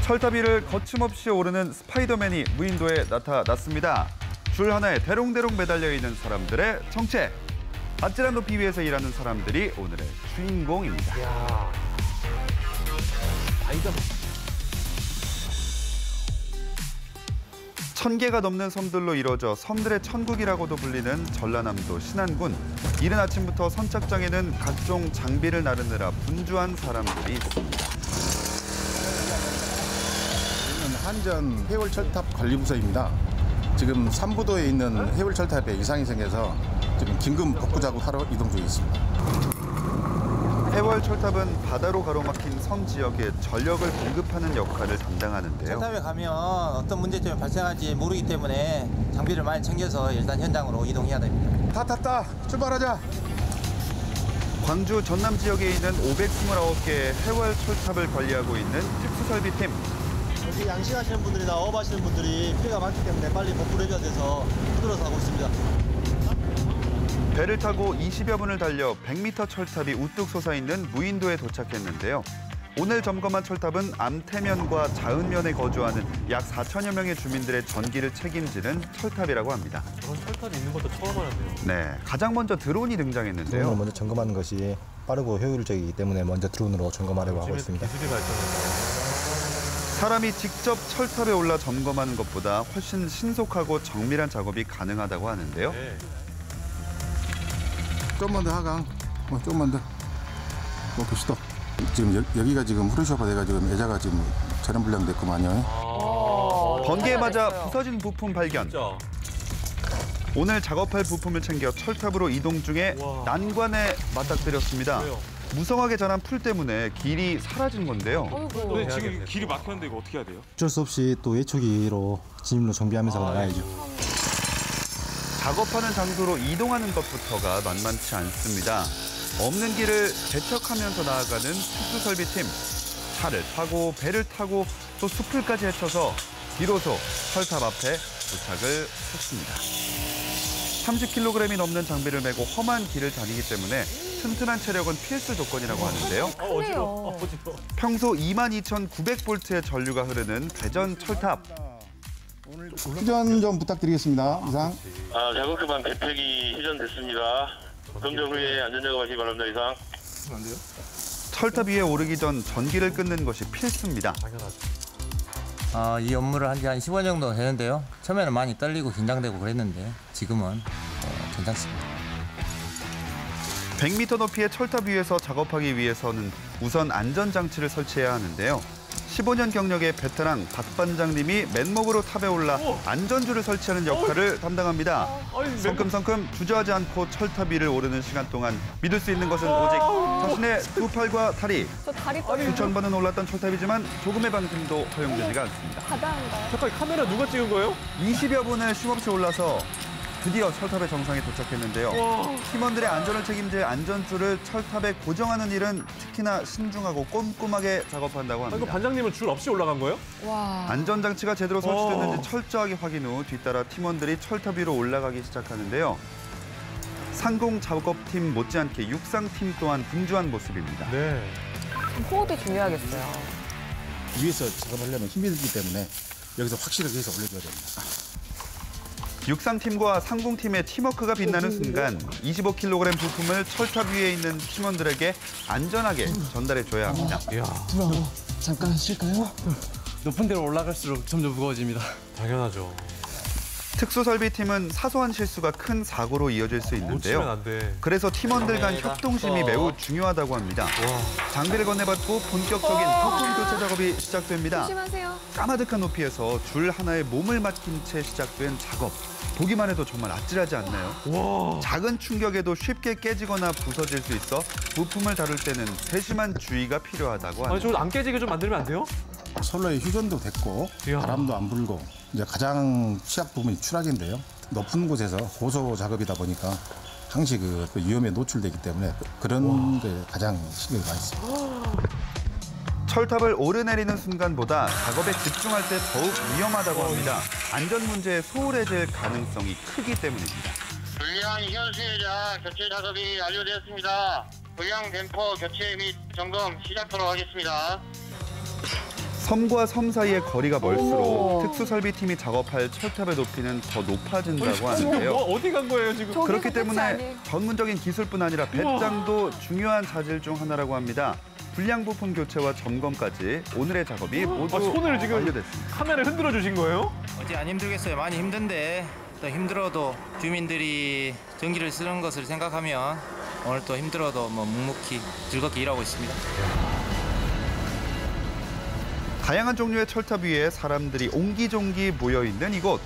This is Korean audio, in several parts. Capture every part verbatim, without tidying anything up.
철탑 위를 거침없이 오르는 스파이더맨이 무인도에 나타났습니다. 줄 하나에 대롱대롱 매달려 있는 사람들의 정체. 아찔한 높이 위에서 일하는 사람들이 오늘의 주인공입니다. 이야. 스파이더맨. 천 개가 넘는 섬들로 이루어져 섬들의 천국이라고도 불리는 전라남도 신안군. 이른 아침부터 선착장에는 각종 장비를 나르느라 분주한 사람들이 있습니다. 여기는 한전 해월철탑 관리부서입니다. 지금 삼부도에 있는 해월철탑에 이상이 생겨서 지금 긴급 복구 작업하러 이동 중에 있습니다. 해월철탑은 바다로 가로막힌 섬 지역에 전력을 공급하는 역할을 담당하는데요. 철탑에 가면 어떤 문제점이 발생할지 모르기 때문에 장비를 많이 챙겨서 일단 현장으로 이동해야 됩니다. 다 탔다. 출발하자. 광주 전남 지역에 있는 오백이십구 개의 해월철탑을 관리하고 있는 특수설비팀. 여기 양식하시는 분들이나 어업하시는 분들이 피해가 많기 때문에 빨리 복구를 해줘야 돼서 서둘러서 하고 있습니다. 배를 타고 이십여 분을 달려 백 미터 철탑이 우뚝 솟아있는 무인도에 도착했는데요. 오늘 점검한 철탑은 암태면과 자은면에 거주하는 약 사천여 명의 주민들의 전기를 책임지는 철탑이라고 합니다. 저런 철탑이 있는 것도 처음 알았네요. 네, 가장 먼저 드론이 등장했는데요. 드론을 먼저 점검하는 것이 빠르고 효율적이기 때문에 먼저 드론으로 점검하려고 하고 있습니다. 기술이 발전했어요. 사람이 직접 철탑에 올라 점검하는 것보다 훨씬 신속하고 정밀한 작업이 가능하다고 하는데요. 네. 좀만 더 하강. 어, 좀만 더. 어, 그시도. 지금 여, 여기가 지금 후르쇼가 돼가지고 애자가 지금 촬영 불량됐구만요. 아. 번개에 맞아 부서진 부품 발견. 진짜. 오늘 작업할 부품을 챙겨 철탑으로 이동 중에 와. 난관에 맞닥뜨렸습니다. 왜요? 무성하게 자란 풀 때문에 길이 사라진 건데요. 근데 네, 지금 길이 막혔는데 이거 어떻게 해야 돼요? 어쩔 수 없이 또 예초기로 진입로 정비하면서 아, 나가야죠. 작업하는 장소로 이동하는 것부터가 만만치 않습니다. 없는 길을 개척하면서 나아가는 특수설비팀. 차를 타고 배를 타고 또 숲을까지 헤쳐서 비로소 철탑 앞에 도착을 했습니다. 삼십 킬로그램이 넘는 장비를 메고 험한 길을 다니기 때문에 튼튼한 체력은 필수 조건이라고 하는데요. 아, 어지러워. 아, 어지러워. 평소 이만 이천구백 볼트의 전류가 흐르는 대전 철탑. 휴전 좀 부탁드리겠습니다. 이상. 아, 작업 기반 개폐기 휴전됐습니다. 점점 후에 안전작업하시기 바랍니다. 이상. 안 돼요? 철탑 위에 오르기 전 전기를 끊는 것이 필수입니다. 당연하죠. 어, 이 업무를 한 지 한 십오 년 정도 되는데요. 처음에는 많이 떨리고 긴장되고 그랬는데 지금은 어, 괜찮습니다. 백 미터 높이의 철탑 위에서 작업하기 위해서는 우선 안전장치를 설치해야 하는데요. 십오 년 경력의 베테랑 박 반장님이 맨몸으로 탑에 올라 오. 안전줄을 설치하는 역할을 담당합니다. 아니, 맨- 성큼성큼 주저하지 않고 철탑 위를 오르는 시간 동안 믿을 수 있는 것은 오직 자신의 두 팔과 다리. 저 다리 떨려. 수천 번은 올랐던 철탑이지만 조금의 방심도 허용되지가 않습니다. 바다인가요? 잠깐 카메라 누가 찍은 거예요? 이십여 분을 쉼없이 올라서 드디어 철탑의 정상에 도착했는데요. 와. 팀원들의 안전을 책임질 안전줄을 철탑에 고정하는 일은 특히나 신중하고 꼼꼼하게 작업한다고 아, 이거 합니다. 반장님은 줄 없이 올라간 거예요? 와. 안전장치가 제대로 설치됐는지 어. 철저하게 확인 후 뒤따라 팀원들이 철탑 위로 올라가기 시작하는데요. 상공 작업팀 못지않게 육상팀 또한 분주한 모습입니다. 네. 호흡이 중요하겠어요. 위에서 작업하려면 힘이 들기 때문에 여기서 확실하게 해서 올려줘야 됩니다. 육상팀과 상공팀의 팀워크가 빛나는 순간 이십오 킬로그램 부품을 철탑 위에 있는 팀원들에게 안전하게 전달해줘야 합니다. 이야. 잠깐 쉴까요? 높은 데로 올라갈수록 점점 무거워집니다. 당연하죠. 특수설비팀은 사소한 실수가 큰 사고로 이어질 수 못 치면 있는데요. 안 돼. 그래서 팀원들 간 협동심이 매우 중요하다고 합니다. 장비를 건네받고 본격적인 부품 교체 작업이 시작됩니다. 조심하세요. 까마득한 높이에서 줄 하나에 몸을 맡긴 채 시작된 작업. 보기만 해도 정말 아찔하지 않나요? 와. 작은 충격에도 쉽게 깨지거나 부서질 수 있어 부품을 다룰 때는 세심한 주의가 필요하다고 아니, 합니다. 저거 안 깨지게 좀 만들면 안 돼요? 선로에 휴전도 됐고 이야. 바람도 안 불고 이제 가장 취약 부분이 추락인데요. 높은 곳에서 고소 작업이다 보니까 항시 그 위험에 노출되기 때문에 그런 게 가장 신경이 많이 씁니다. 철탑을 오르내리는 순간보다 작업에 집중할 때 더욱 위험하다고 합니다. 안전 문제에 소홀해질 가능성이 크기 때문입니다. 불량 이현 수혜자 교체 작업이 완료되었습니다. 불량 댐퍼 교체 및 점검 시작하도록 하겠습니다. 섬과 섬 사이의 거리가 멀수록 어머. 특수설비팀이 작업할 철탑의 높이는 더 높아진다고 어, 하는데요. 어디 간 거예요 지금? 저기서 그렇기 끝이 때문에 아니에요. 전문적인 기술뿐 아니라 배짱도 중요한 자질 중 하나라고 합니다. 불량 부품 교체와 점검까지 오늘의 작업이 모두 아, 손을 지금 완료됐습니다. 카메라 흔들어 주신 거예요? 어디 안 힘들겠어요. 많이 힘든데 또 힘들어도 주민들이 전기를 쓰는 것을 생각하면 오늘 또 힘들어도 뭐 묵묵히 즐겁게 일하고 있습니다. 다양한 종류의 철탑 위에 사람들이 옹기종기 모여 있는 이곳.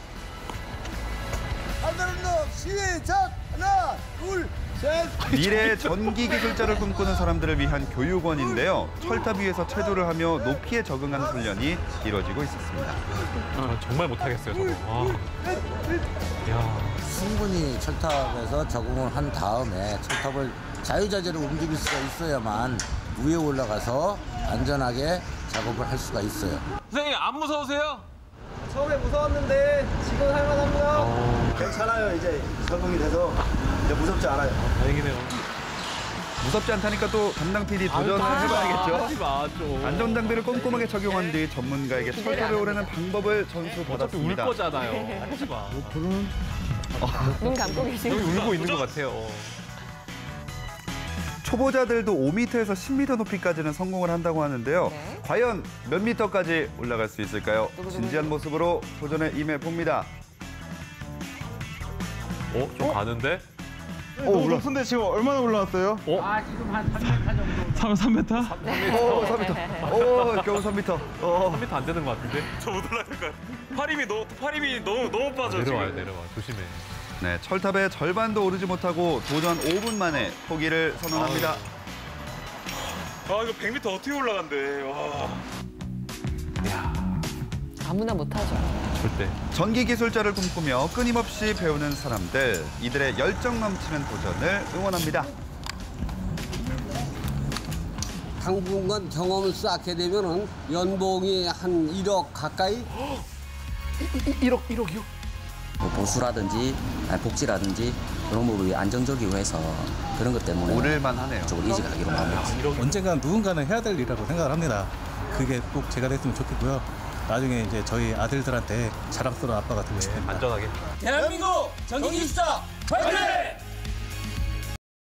시작! 하나, 둘, 셋! 미래의 전기 기술자를 꿈꾸는 사람들을 위한 교육원인데요. 철탑 위에서 체조를 하며 높이에 적응하는 훈련이 이루어지고 있었습니다. 아, 정말 못하겠어요 저거. 아. 야. 충분히 철탑에서 적응을 한 다음에 철탑을 자유자재로 움직일 수가 있어야만 위에 올라가서 안전하게 작업을 할 수가 있어요. 선생님 안 무서우세요? 처음에 무서웠는데 지금 할만합니다. 어. 괜찮아요. 이제 적응이 돼서 이제 무섭지 않아요. 다행이네요. 무섭지 않다니까 또 담당 피디 도전을 하지 마, 해봐야겠죠. 하지 마, 좀. 안전장비를 꼼꼼하게 적용한 뒤 전문가에게 철탑에 오르는 방법을 어차피 울 전수받았습니다. 거잖아요. 하지 마. 눈 감고 계시는 여기 울고 있는 것 같아요. 초보자들도 오 미터에서 십 미터 높이까지는 성공을 한다고 하는데요. 네. 과연 몇 미터까지 올라갈 수 있을까요? 진지한 모습으로 도전에 임해봅니다. 어? 좀 가는데? 너무 높은데 지금 얼마나 올라왔어요? 어? 삼, 삼 미터? 오, 삼 미터. 오, 겨우 삼 미터. 어. 삼 미터 안 되는 것 같은데? 저 못 올라갈 거야. 팔 힘이 너무 팔 힘이 너무 너무 빠져 내려와요, 지금. 내려와. 조심해. 네, 철탑의 절반도 오르지 못하고 도전 오 분 만에 포기를 선언합니다. 아 이거 백 미터 어떻게 올라간대. 와. 아무나 못하죠. 절대. 전기 기술자를 꿈꾸며 끊임없이 배우는 사람들, 이들의 열정 넘치는 도전을 응원합니다. 당분간 경험을 쌓게 되면은 연봉이 한 일억 가까이? 일억, 일억이요? 뭐 보수라든지 아니 복지라든지 그런 부분이 안정적이고 해서 그런 것 때문에 오를만 하네요. 쪽으로 이직하기로 마음먹었어요. 언젠가 누군가는 해야 될 일이라고 생각을 합니다. 그게 꼭 제가 됐으면 좋겠고요. 나중에 이제 저희 아들들한테 자랑스러운 아빠가 되고 싶습니다. 안전하게. 대한민국 전기기술자 화이팅!